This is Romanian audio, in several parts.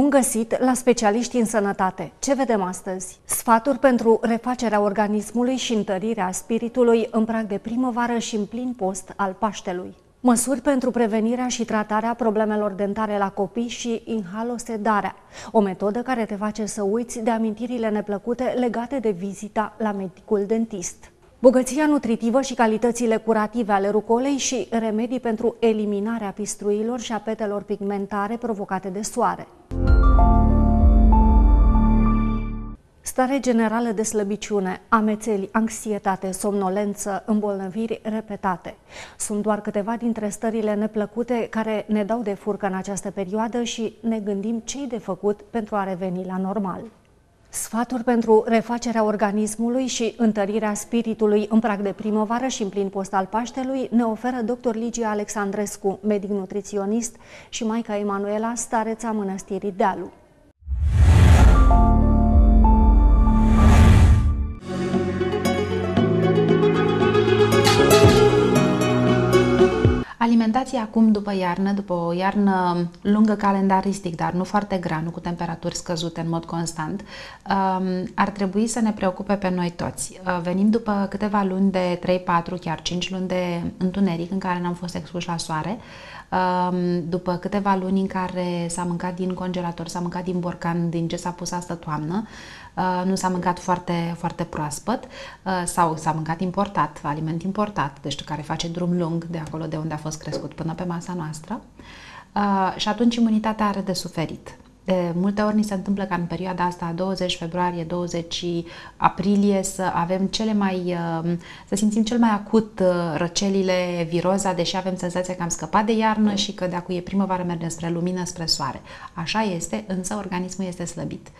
Bun găsit la Specialiști în Sănătate! Ce vedem astăzi? Sfaturi pentru refacerea organismului și întărirea spiritului în prag de primăvară și în plin post al Paștelui. Măsuri pentru prevenirea și tratarea problemelor dentare la copii și inhalosedarea, o metodă care te face să uiți de amintirile neplăcute legate de vizita la medicul dentist. Bogăția nutritivă și calitățile curative ale rucolei și remedii pentru eliminarea pistruilor și a petelor pigmentare provocate de soare. Stare generală de slăbiciune, amețeli, anxietate, somnolență, îmbolnăviri repetate. Sunt doar câteva dintre stările neplăcute care ne dau de furcă în această perioadă și ne gândim ce-i de făcut pentru a reveni la normal. Sfaturi pentru refacerea organismului și întărirea spiritului în prag de primăvară și în plin post al Paștelui ne oferă dr. Ligia Alexandrescu, medic nutriționist, și maica Emanuela, stareța Mănăstirii Dealu. Alimentația acum, după o iarnă lungă calendaristic, dar nu foarte grea, nu cu temperaturi scăzute în mod constant, ar trebui să ne preocupe pe noi toți. Venim după câteva luni de 3, 4, chiar 5 luni de întuneric în care n-am fost expuși la soare, după câteva luni în care s-a mâncat din congelator, s-a mâncat din borcan, din ce s-a pus astă toamnă, nu s-a mâncat foarte, foarte proaspăt sau s-a mâncat importat, aliment importat, deci care face drum lung de acolo de unde a fost crescut până pe masa noastră, și atunci imunitatea are de suferit. De multe ori ni se întâmplă ca în perioada asta, 20 februarie, 20 aprilie, să avem să simțim cel mai acut răcelile, viroza, deși avem senzația că am scăpat de iarnă și că de acu e primăvară, mergem spre lumină, spre soare. Așa este, însă organismul este slăbit.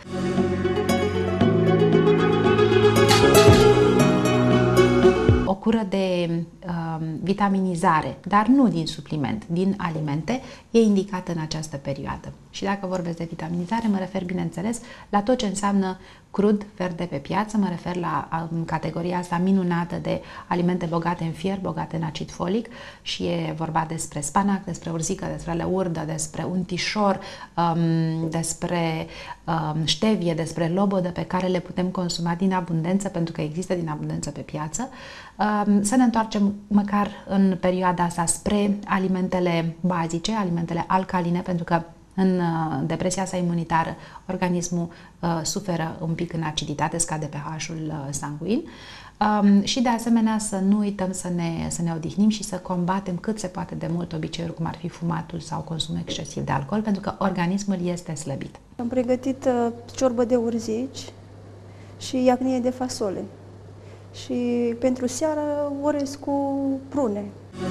O cură de vitaminizare, dar nu din supliment, din alimente, e indicată în această perioadă. Și dacă vorbesc de vitaminizare, mă refer, bineînțeles, la tot ce înseamnă crud, verde pe piață, mă refer la categoria asta minunată de alimente bogate în fier, bogate în acid folic, și e vorba despre spanac, despre urzică, despre leurdă, despre untișor, despre ștevie, despre lobodă, pe care le putem consuma din abundență, pentru că există din abundență pe piață. Să ne întoarcem măcar în perioada asta spre alimentele bazice, alimentele alcaline, pentru că în depresia sa imunitară organismul suferă un pic în aciditate, scade pH-ul sanguin, și de asemenea să nu uităm să ne odihnim și să combatem cât se poate de mult obiceiuri cum ar fi fumatul sau consumul excesiv de alcool, pentru că organismul este slăbit. Am pregătit ciorbă de urzici și iacnie de fasole și pentru seară orez cu prune.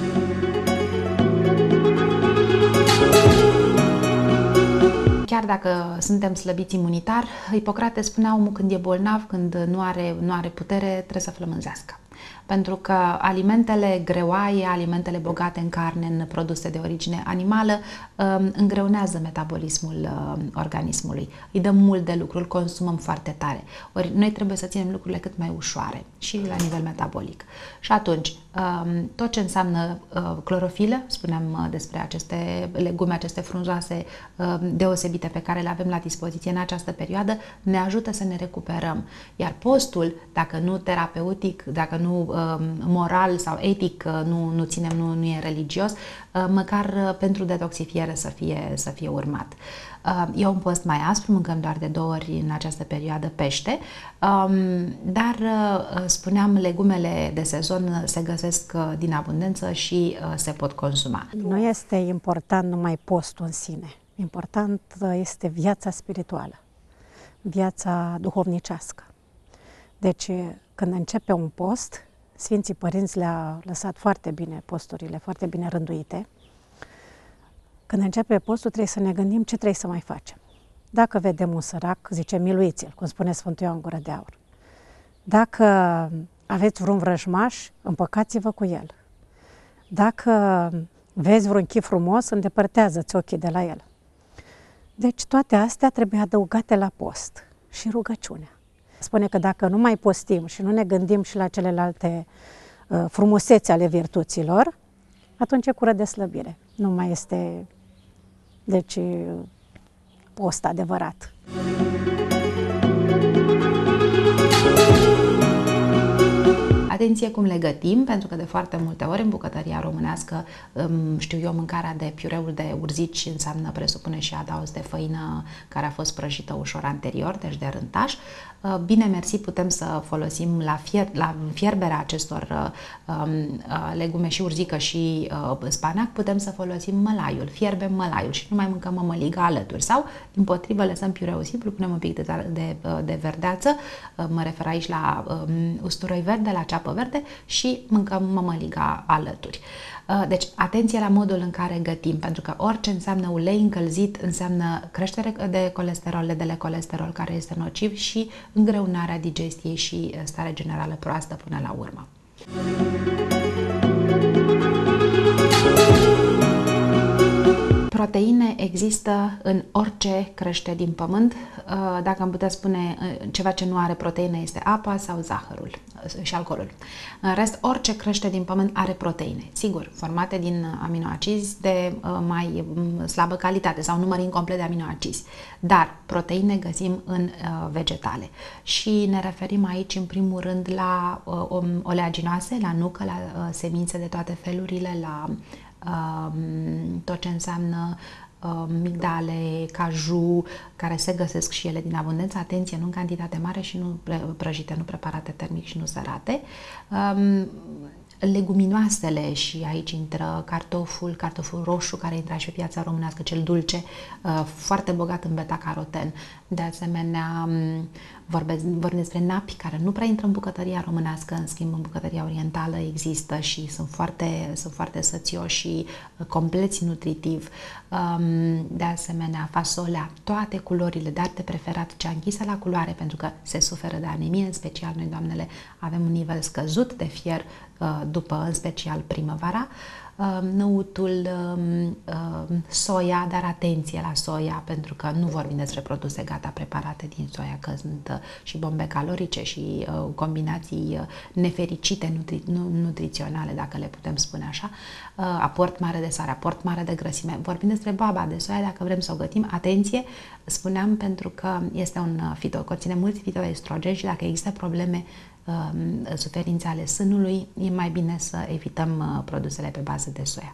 Chiar dacă suntem slăbiți imunitar, Hipocrate spunea: omul când e bolnav, când nu are putere, trebuie să flămânzească. Pentru că alimentele greoaie, alimentele bogate în carne, în produse de origine animală, îngreunează metabolismul organismului. Îi dăm mult de lucru, îl consumăm foarte tare. Ori noi trebuie să ținem lucrurile cât mai ușoare și la nivel metabolic. Și atunci, tot ce înseamnă clorofilă, spuneam despre aceste legume, aceste frunzoase deosebite pe care le avem la dispoziție în această perioadă, ne ajută să ne recuperăm. Iar postul, dacă nu terapeutic, dacă nu moral sau etic, nu ținem, nu e religios, măcar pentru detoxifiere să fie urmat. E un post mai aspru, mâncăm doar de 2 ori în această perioadă pește, dar, spuneam, legumele de sezon se găsesc din abundență și se pot consuma. Nu este important numai postul în sine, important este viața spirituală, viața duhovnicească. Deci, când începe un post, Sfinții Părinți le-a lăsat foarte bine posturile, foarte bine rânduite. Când începe postul, trebuie să ne gândim ce trebuie să mai facem. Dacă vedem un sărac, zice, miluiți-l, cum spune Sfântul Ioan Gură de Aur. Dacă aveți vreun vrăjmaș, împăcați-vă cu el. Dacă vezi vreun chip frumos, îndepărtează-ți ochii de la el. Deci toate astea trebuie adăugate la post și rugăciunea. Spune că dacă nu mai postim și nu ne gândim și la celelalte frumuseți ale virtuților, atunci e cură de slăbire. Nu mai este... Deci post adevărat. Atenție cum le gătim, pentru că de foarte multe ori în bucătăria românească, știu eu, mâncarea de piureul de urzici înseamnă, presupune și adaos de făină care a fost prăjită ușor anterior, deci de rântaș. Bine mersi, putem să folosim la fierberea acestor legume și urzică și spanac, putem să folosim mălaiul, fierbem mălaiul și nu mai mâncăm mămăliga alături. Sau, dimpotrivă, lăsăm piureul simplu, punem un pic de verdeață, mă refer aici la usturoi verde, la ceapă verde și mâncăm mămăliga alături. Deci, atenție la modul în care gătim, pentru că orice înseamnă ulei încălzit înseamnă creștere de colesterol, de colesterol care este nociv și îngreunarea digestiei și starea generală proastă până la urmă. Proteine există în orice crește din pământ. Dacă am putea spune ceva ce nu are proteine este apa sau zahărul și alcoolul. În rest, orice crește din pământ are proteine. Sigur, formate din aminoacizi de mai slabă calitate sau număr incomplet de aminoacizi. Dar proteine găsim în vegetale. Și ne referim aici în primul rând la oleaginoase, la nucă, la semințe de toate felurile, la tot ce înseamnă migdale, caju, care se găsesc și ele din abundență, atenție, nu în cantitate mare și nu prăjite, nu preparate termic și nu sărate. Leguminoasele, și aici intră cartoful roșu care intră și pe piața românească, cel dulce, foarte bogat în beta-caroten. De asemenea, vorbim despre napi care nu prea intră în bucătăria românească, în schimb în bucătăria orientală există și sunt foarte sățioși și compleți nutritiv. De asemenea, fasolea, toate culorile, dar de preferat cea închisă la culoare, pentru că se suferă de anemie, în special noi, doamnele, avem un nivel scăzut de fier după, în special, primăvara. Năutul, soia, dar atenție la soia, pentru că nu vorbim despre produse gata preparate din soia, că sunt și bombe calorice și combinații nefericite nutriționale, dacă le putem spune așa, aport mare de sare, aport mare de grăsime. Vorbim despre baba de soia, dacă vrem să o gătim, atenție, spuneam, pentru că este conține mulți fitoestrogeni și dacă există probleme, suferințe ale sânului, e mai bine să evităm produsele pe bază de soia.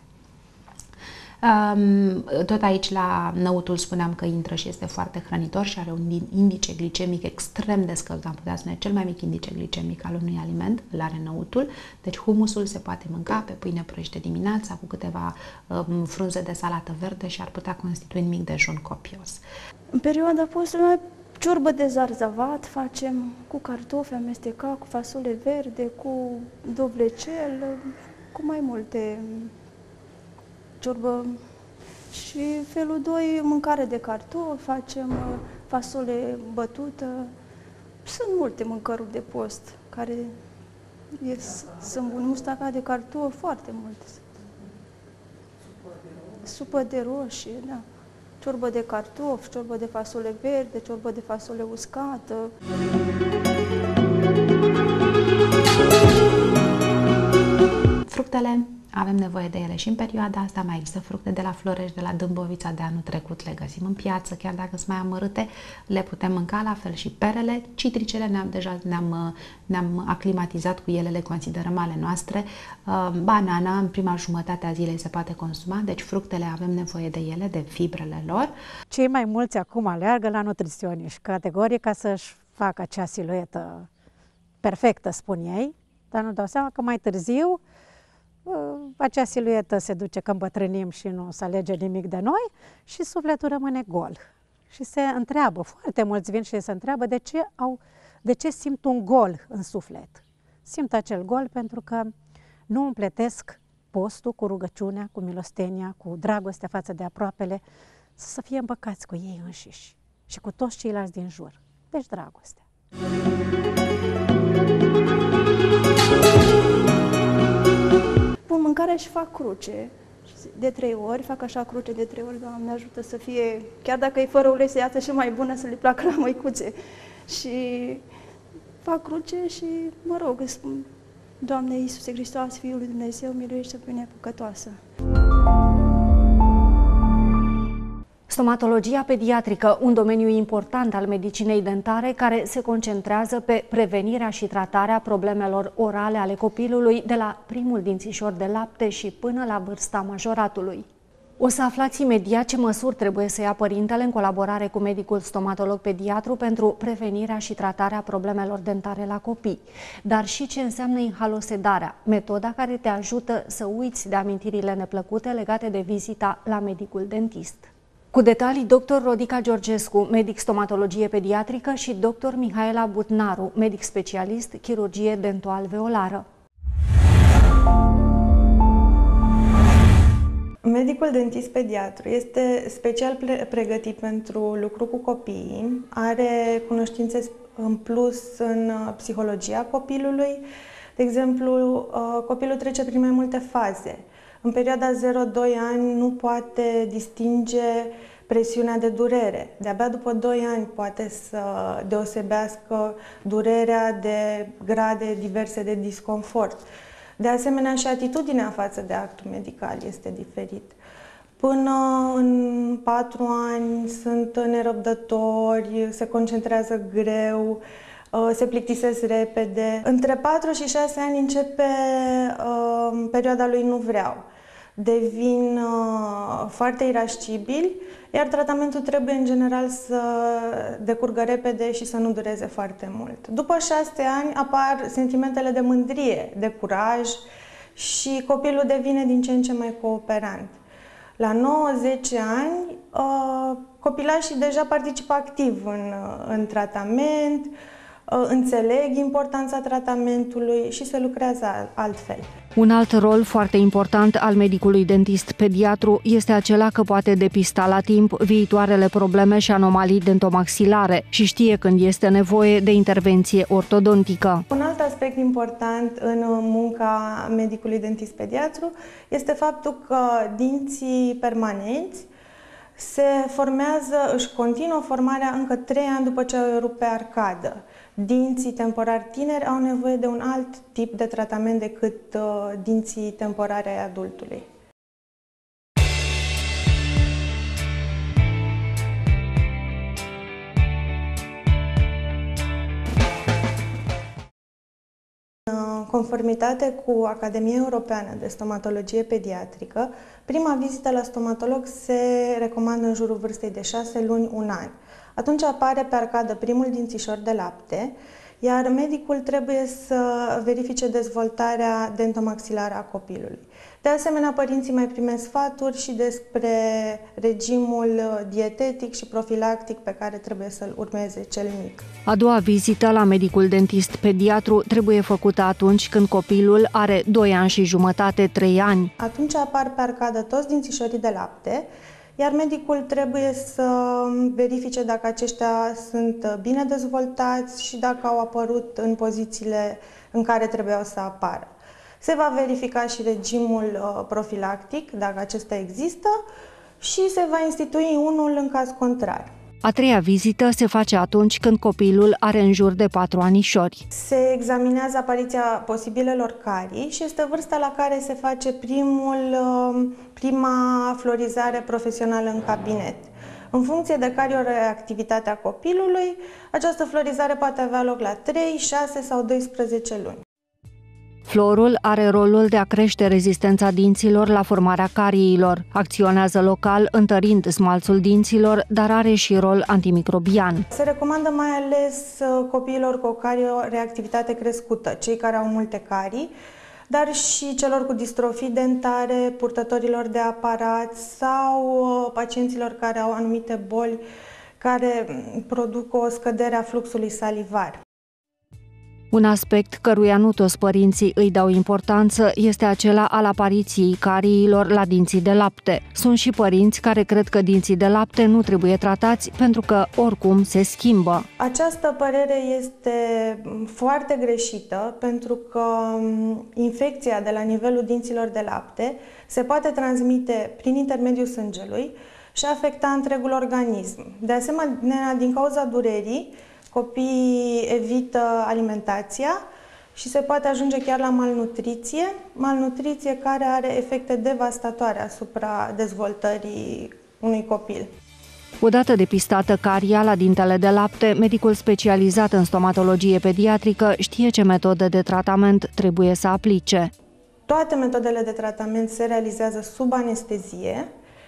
Tot aici la năutul spuneam că intră și este foarte hrănitor și are un indice glicemic extrem de scăzut, am putea spune cel mai mic indice glicemic al unui aliment, îl are năutul, deci humusul se poate mânca pe pâine prăjită dimineața cu câteva frunze de salată verde și ar putea constitui un mic dejun copios. În perioada postului, ciorbă de zarzavat facem cu cartofi amestecat, cu fasole verde, cu dovlecel, cu mai multe ciorbă. Și felul 2, mâncare de cartofi, facem fasole bătută. Sunt multe mâncăruri de post care sunt bune. Mustaca de cartofi, foarte multe. Supă de roșie, da. Ciorbă de cartofi, ciorbă de fasole verde, ciorbă de fasole uscată. Fructele, avem nevoie de ele și în perioada asta. Mai există fructe de la Florești, de la Dâmbovița de anul trecut, le găsim în piață, chiar dacă sunt mai amărâte, le putem mânca, la fel și perele. Citricele ne-am aclimatizat cu ele, le considerăm ale noastre. Banana, în prima jumătate a zilei se poate consuma, deci fructele avem nevoie de ele, de fibrele lor. Cei mai mulți acum aleargă la nutriționiști, categoric, ca să-și facă acea siluetă perfectă, spun ei, dar nu dau seama că mai târziu acea siluetă se duce că îmbătrânim și nu se alege nimic de noi și sufletul rămâne gol. Și se întreabă, foarte mulți vin și se întreabă de ce simt un gol în suflet. Simt acel gol pentru că nu împletesc postul cu rugăciunea, cu milostenia, cu dragostea față de aproapele, să fie împăcați cu ei înșiși și cu toți ceilalți din jur. Deci dragostea. Pun mâncarea și fac cruce de 3 ori, fac așa cruce de 3 ori, Doamne ajută să fie, chiar dacă e fără ulei, să iasă și mai bună, să le placă la măicuțe. Și fac cruce și mă rog, îi spun, Doamne Iisuse Hristos, Fiul lui Dumnezeu, miluiește pe mine păcătoasă. Stomatologia pediatrică, un domeniu important al medicinei dentare care se concentrează pe prevenirea și tratarea problemelor orale ale copilului de la primul dințișor de lapte și până la vârsta majoratului. O să aflați imediat ce măsuri trebuie să ia părintele în colaborare cu medicul stomatolog pediatru pentru prevenirea și tratarea problemelor dentare la copii, dar și ce înseamnă inhalosedarea, metoda care te ajută să uiți de amintirile neplăcute legate de vizita la medicul dentist. Cu detalii, dr. Rodica Georgescu, medic stomatologie pediatrică, și dr. Mihaela Butnaru, medic specialist chirurgie dentoalveolară. Medicul dentist pediatru este special pregătit pentru lucru cu copiii, are cunoștințe în plus în psihologia copilului. De exemplu, copilul trece prin mai multe faze. În perioada 0-2 ani nu poate distinge presiunea de durere. De-abia după 2 ani poate să deosebească durerea de grade diverse de disconfort. De asemenea, și atitudinea față de actul medical este diferit. Până în 4 ani sunt nerăbdători, se concentrează greu, se plictisesc repede. Între 4 și 6 ani începe perioada lui nu vreau. Devin foarte irascibili, iar tratamentul trebuie în general să decurgă repede și să nu dureze foarte mult. După 6 ani apar sentimentele de mândrie, de curaj și copilul devine din ce în ce mai cooperant. La 9-10 ani, copilașii deja participă activ în tratament, înțeleg importanța tratamentului și se lucrează altfel. Un alt rol foarte important al medicului dentist pediatru este acela că poate depista la timp viitoarele probleme și anomalii dentomaxilare și știe când este nevoie de intervenție ortodontică. Un alt aspect important în munca medicului dentist pediatru este faptul că dinții permanenți se formează, își continuă formarea încă 3 ani după ce au erupt pe arcadă. Dinții temporari tineri au nevoie de un alt tip de tratament decât dinții temporari ai adultului. În conformitate cu Academia Europeană de Stomatologie Pediatrică, prima vizită la stomatolog se recomandă în jurul vârstei de 6 luni, 1 an. Atunci apare pe arcadă primul dințișor de lapte, iar medicul trebuie să verifice dezvoltarea dentomaxilară a copilului. De asemenea, părinții mai primesc sfaturi și despre regimul dietetic și profilactic pe care trebuie să-l urmeze cel mic. A doua vizită la medicul dentist pediatru trebuie făcută atunci când copilul are 2 ani și jumătate, 3 ani. Atunci apar pe arcadă toți dințișorii de lapte, iar medicul trebuie să verifice dacă aceștia sunt bine dezvoltați și dacă au apărut în pozițiile în care trebuiau să apară. Se va verifica și regimul profilactic, dacă acesta există, și se va institui unul în caz contrar. A treia vizită se face atunci când copilul are în jur de 4 anișori. Se examinează apariția posibilelor carii și este vârsta la care se face prima florizare profesională în cabinet. În funcție de carioreactivitatea copilului, această florizare poate avea loc la 3, 6 sau 12 luni. Fluorul are rolul de a crește rezistența dinților la formarea cariilor. Acționează local întărind smalțul dinților, dar are și rol antimicrobian. Se recomandă mai ales copiilor cu o carioreactivitate crescută, cei care au multe carii, dar și celor cu distrofii dentare, purtătorilor de aparat sau pacienților care au anumite boli care produc o scădere a fluxului salivar. Un aspect căruia nu toți părinții îi dau importanță este acela al apariției cariilor la dinții de lapte. Sunt și părinți care cred că dinții de lapte nu trebuie tratați pentru că oricum se schimbă. Această părere este foarte greșită pentru că infecția de la nivelul dinților de lapte se poate transmite prin intermediul sângelui și afecta întregul organism. De asemenea, din cauza durerii, copiii evită alimentația și se poate ajunge chiar la malnutriție care are efecte devastatoare asupra dezvoltării unui copil. Odată depistată caria la dintele de lapte, medicul specializat în stomatologie pediatrică știe ce metode de tratament trebuie să aplice. Toate metodele de tratament se realizează sub anestezie.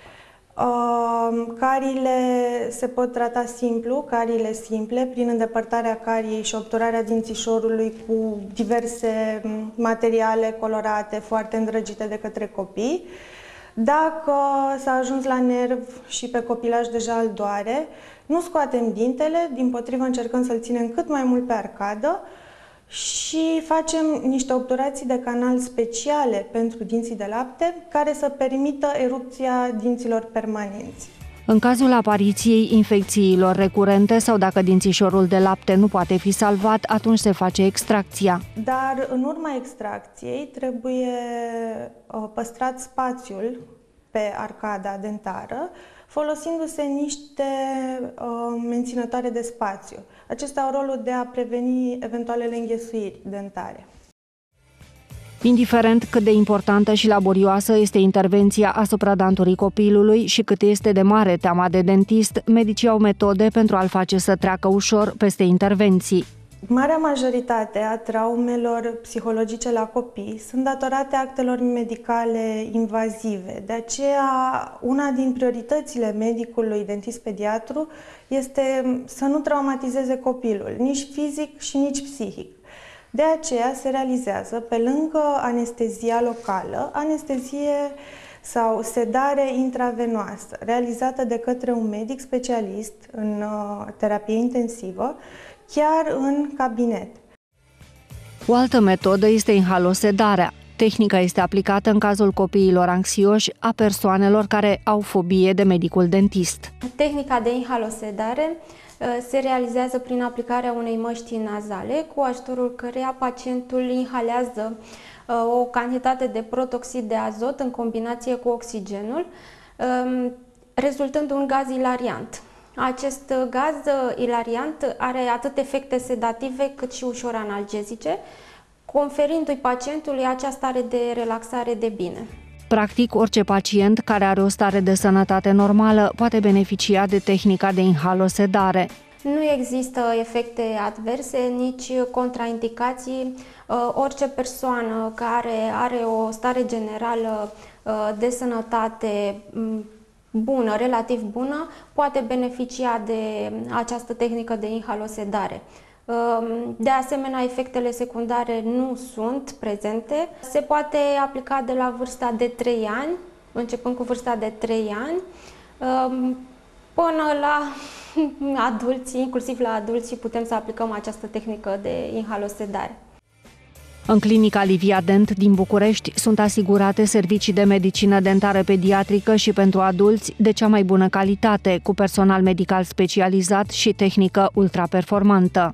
Cariile se pot trata simplu, cariile simple, prin îndepărtarea cariei și obturarea dințișorului cu diverse materiale colorate, foarte îndrăgite de către copii. Dacă s-a ajuns la nerv și pe copilaj deja îl doare, nu scoatem dintele, dimpotrivă încercăm să-l ținem cât mai mult pe arcadă și facem niște obturații de canal speciale pentru dinții de lapte, care să permită erupția dinților permanenți. În cazul apariției infecțiilor recurente sau dacă dințișorul de lapte nu poate fi salvat, atunci se face extracția. Dar în urma extracției trebuie păstrat spațiul pe arcada dentară, folosindu-se niște menținătoare de spațiu. Acestea au rolul de a preveni eventualele înghesuiri dentare. Indiferent cât de importantă și laborioasă este intervenția asupra danturii copilului și cât este de mare teama de dentist, medicii au metode pentru a-l face să treacă ușor peste intervenții. Marea majoritate a traumelor psihologice la copii sunt datorate actelor medicale invazive. De aceea, una din prioritățile medicului dentist pediatru este să nu traumatizeze copilul, nici fizic și nici psihic. De aceea se realizează, pe lângă anestezia locală, anestezie sau sedare intravenoasă, realizată de către un medic specialist în terapie intensivă, chiar în cabinet. O altă metodă este inhalosedarea. Tehnica este aplicată în cazul copiilor anxioși, a persoanelor care au fobie de medicul dentist. Tehnica de inhalosedare se realizează prin aplicarea unei măști nazale, cu ajutorul căreia pacientul inhalează o cantitate de protoxid de azot în combinație cu oxigenul, rezultând un gaz ilariant. Acest gaz ilariant are atât efecte sedative cât și ușor analgezice, conferindu-i pacientului acea stare de relaxare de bine. Practic, orice pacient care are o stare de sănătate normală poate beneficia de tehnica de inhalosedare. Nu există efecte adverse, nici contraindicații. Orice persoană care are o stare generală de sănătate bună, relativ bună, poate beneficia de această tehnică de inhalosedare. De asemenea, efectele secundare nu sunt prezente. Se poate aplica de la vârsta de 3 ani, începând cu vârsta de 3 ani, până la adulți, inclusiv la adulți, și putem să aplicăm această tehnică de inhalosedare. În clinica Livia Dent din București sunt asigurate servicii de medicină dentară pediatrică și pentru adulți de cea mai bună calitate, cu personal medical specializat și tehnică ultraperformantă.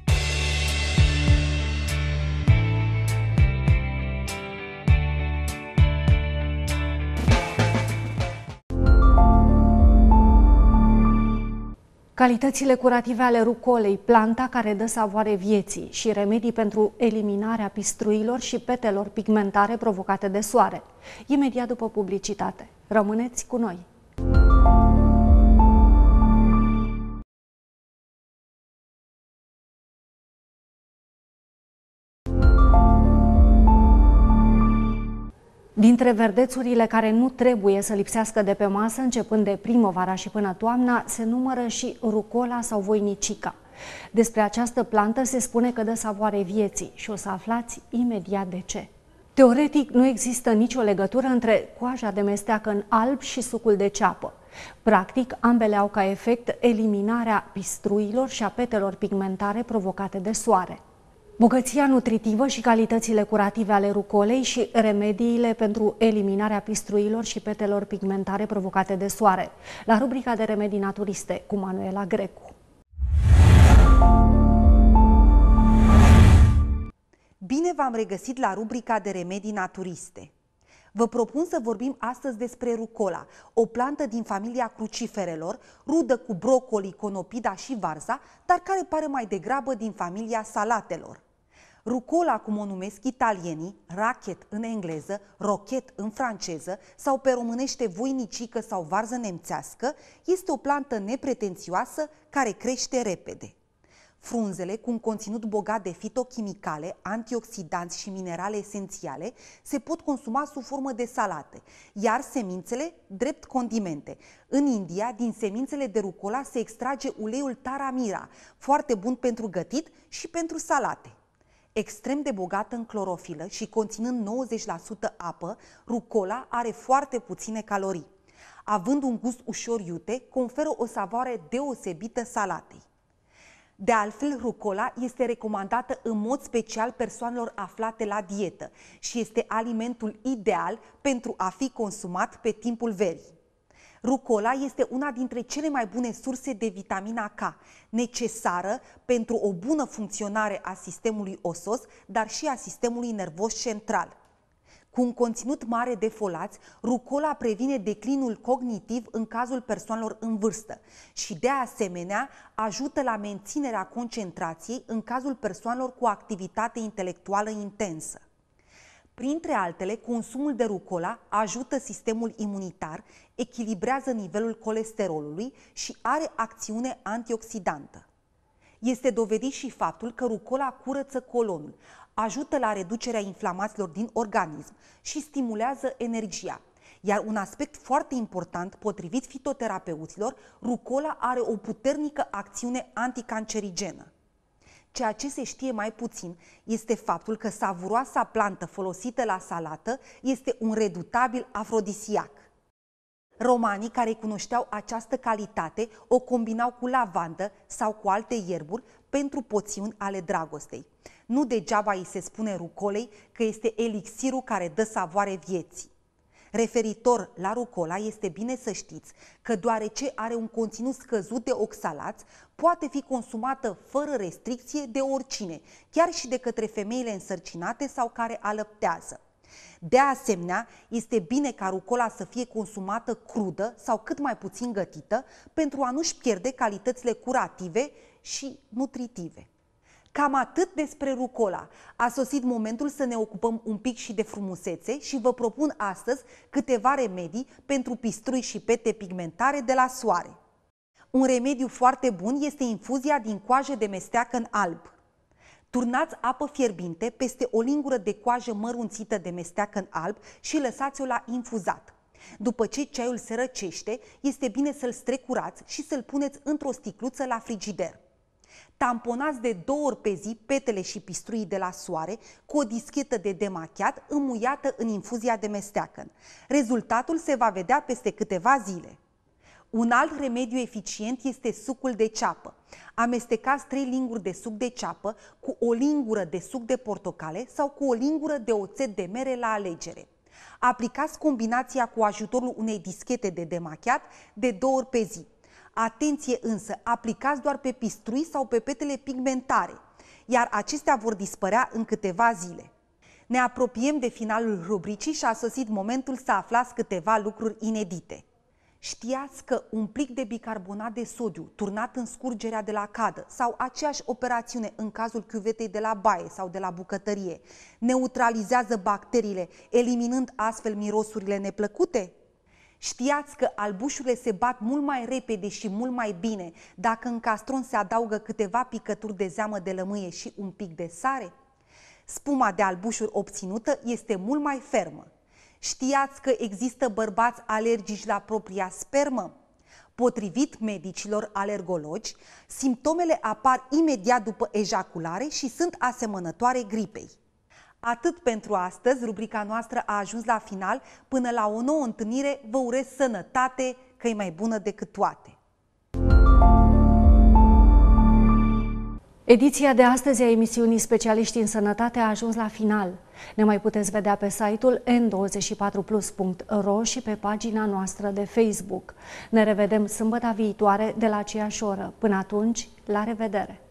Calitățile curative ale rucolei, planta care dă savoare vieții, și remedii pentru eliminarea pistruilor și petelor pigmentare provocate de soare. Imediat după publicitate. Rămâneți cu noi! Dintre verdețurile care nu trebuie să lipsească de pe masă, începând de primăvara și până toamna, se numără și rucola sau voinicica. Despre această plantă se spune că dă savoare vieții și o să aflați imediat de ce. Teoretic, nu există nicio legătură între coaja de mesteacă în alb și sucul de ceapă. Practic, ambele au ca efect eliminarea pistruilor și a petelor pigmentare provocate de soare. Bogăția nutritivă și calitățile curative ale rucolei și remediile pentru eliminarea pistruilor și petelor pigmentare provocate de soare. La rubrica de remedii naturiste cu Manuela Grecu. Bine v-am regăsit la rubrica de remedii naturiste. Vă propun să vorbim astăzi despre rucola, o plantă din familia cruciferelor, rudă cu brocoli, conopida și varza, dar care pare mai degrabă din familia salatelor. Rucola, cum o numesc italienii, rachet în engleză, rochet în franceză sau pe românește voinicică sau varză nemțească, este o plantă nepretențioasă care crește repede. Frunzele, cu un conținut bogat de fitochimicale, antioxidanți și minerale esențiale, se pot consuma sub formă de salate, iar semințele drept condimente. În India, din semințele de rucola se extrage uleiul taramira, foarte bun pentru gătit și pentru salate. Extrem de bogată în clorofilă și conținând 90% apă, rucola are foarte puține calorii. Având un gust ușor iute, conferă o savoare deosebită salatei. De altfel, rucola este recomandată în mod special persoanelor aflate la dietă și este alimentul ideal pentru a fi consumat pe timpul verii. Rucola este una dintre cele mai bune surse de vitamina K, necesară pentru o bună funcționare a sistemului osos, dar și a sistemului nervos central. Cu un conținut mare de folați, rucola previne declinul cognitiv în cazul persoanelor în vârstă și, de asemenea, ajută la menținerea concentrației în cazul persoanelor cu activitate intelectuală intensă. Printre altele, consumul de rucola ajută sistemul imunitar, echilibrează nivelul colesterolului și are acțiune antioxidantă. Este dovedit și faptul că rucola curăță colonul, ajută la reducerea inflamațiilor din organism și stimulează energia. Iar un aspect foarte important, potrivit fitoterapeuților, rucola are o puternică acțiune anticancerigenă. Ceea ce se știe mai puțin este faptul că savuroasa plantă folosită la salată este un redutabil afrodisiac. Romanii care cunoșteau această calitate o combinau cu lavandă sau cu alte ierburi pentru poțiuni ale dragostei. Nu degeaba îi se spune rucolei că este elixirul care dă savoare vieții. Referitor la rucola, este bine să știți că deoarece are un conținut scăzut de oxalați, poate fi consumată fără restricție de oricine, chiar și de către femeile însărcinate sau care alăptează. De asemenea, este bine ca rucola să fie consumată crudă sau cât mai puțin gătită pentru a nu-și pierde calitățile curative și nutritive. Cam atât despre rucola. A sosit momentul să ne ocupăm un pic și de frumusețe și vă propun astăzi câteva remedii pentru pistrui și pete pigmentare de la soare. Un remediu foarte bun este infuzia din coajă de mesteacă în alb. Turnați apă fierbinte peste o lingură de coajă mărunțită de mesteacă în alb și lăsați-o la infuzat. După ce ceaiul se răcește, este bine să-l strecurați și să-l puneți într-o sticluță la frigider. Tamponați de 2 ori pe zi petele și pistruii de la soare cu o dischetă de demachiat înmuiată în infuzia de mesteacăn. Rezultatul se va vedea peste câteva zile. Un alt remediu eficient este sucul de ceapă. Amestecați 3 linguri de suc de ceapă cu o lingură de suc de portocale sau cu o lingură de oțet de mere la alegere. Aplicați combinația cu ajutorul unei dischete de demachiat de 2 ori pe zi. Atenție însă, aplicați doar pe pistrui sau pe petele pigmentare, iar acestea vor dispărea în câteva zile. Ne apropiem de finalul rubricii și a sosit momentul să aflați câteva lucruri inedite. Știați că un plic de bicarbonat de sodiu turnat în scurgerea de la cadă sau aceeași operațiune în cazul chiuvetei de la baie sau de la bucătărie neutralizează bacteriile, eliminând astfel mirosurile neplăcute? Știați că albușurile se bat mult mai repede și mult mai bine dacă în castron se adaugă câteva picături de zeamă de lămâie și un pic de sare? Spuma de albușuri obținută este mult mai fermă. Știați că există bărbați alergici la propria spermă? Potrivit medicilor alergologi, simptomele apar imediat după ejaculare și sunt asemănătoare gripei. Atât pentru astăzi, rubrica noastră a ajuns la final. Până la o nouă întâlnire, vă urez sănătate, că e mai bună decât toate. Ediția de astăzi a emisiunii Specialiști în Sănătate a ajuns la final. Ne mai puteți vedea pe site-ul n24plus.ro și pe pagina noastră de Facebook. Ne revedem sâmbătă viitoare de la aceeași oră. Până atunci, la revedere!